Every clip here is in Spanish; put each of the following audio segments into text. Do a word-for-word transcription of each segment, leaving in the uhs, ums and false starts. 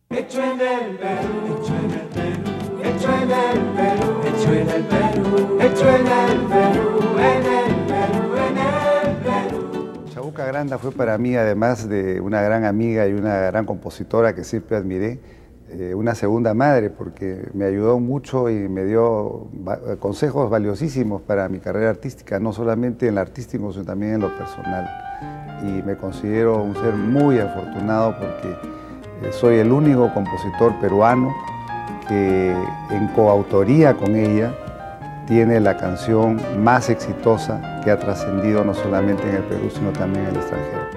Hecho en el Perú, hecho en el Perú, hecho en el Perú, hecho en el Perú, hecho en el Perú, en el Perú, en el Perú. Chabuca Granda fue para mí, además de una gran amiga y una gran compositora que siempre admiré, eh, una segunda madre, porque me ayudó mucho y me dio consejos valiosísimos para mi carrera artística, no solamente en lo artístico, sino también en lo personal. Y me considero un ser muy afortunado porque eh, soy el único compositor peruano que en coautoría con ella tiene la canción más exitosa que ha trascendido no solamente en el Perú, sino también en el extranjero.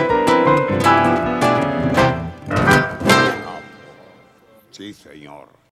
Sí, señor.